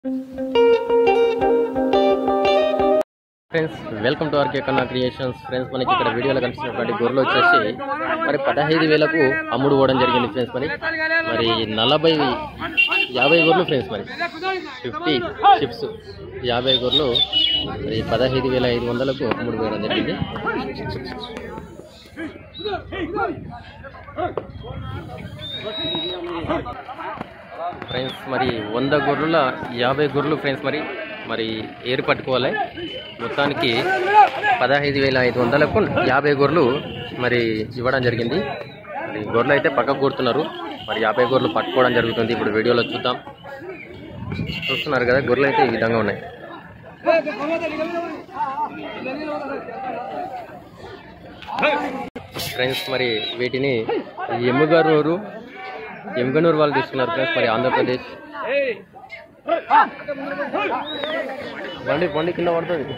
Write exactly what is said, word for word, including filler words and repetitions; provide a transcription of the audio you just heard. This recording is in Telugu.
Friends welcome to RK Kanna creations. Friends మనకి ఇక్కడ వీడియోలో కనిపిస్తున్నటువంటి గొర్రెలు వచ్చేసి మరి పదహైదు వేలకు అమ్ముడు పోవడం జరిగింది ఫ్రెండ్స్. మరి మరి నలభై యాభై గొర్రెలు ఫ్రెండ్స్, మరి ఫిఫ్టీ షిప్స్ యాభై గొర్రెలు మరి పదహైదు వేల ఐదు వందలకు అమ్ముడు పోవడం జరిగింది. ఫ్రెండ్స్ మరి వంద గొర్రెల యాభై గొర్రెలు ఫ్రెండ్స్, మరి మరి ఏరు పట్టుకోవాలి. మొత్తానికి పదహైదు వేల ఐదు వందలకు యాభై గొర్రెలు మరి ఇవ్వడం జరిగింది. మరి గొర్రెలు అయితే పక్కకు కూడుతున్నారు, మరి యాభై గొర్రెలు పట్టుకోవడం జరుగుతుంది. ఇప్పుడు వీడియోలో చూద్దాం. చూస్తున్నారు కదా, గొర్రెలు అయితే ఈ విధంగా ఉన్నాయి. ఫ్రెండ్స్ మరి వీటిని ఎమ్ముగనూరు ఎమ్ముగనూరు వాళ్ళు తీసుకున్నారు ఫ్రెండ్స్, మరి ఆంధ్రప్రదేశ్. బండి బండి కింద పడుతుంది.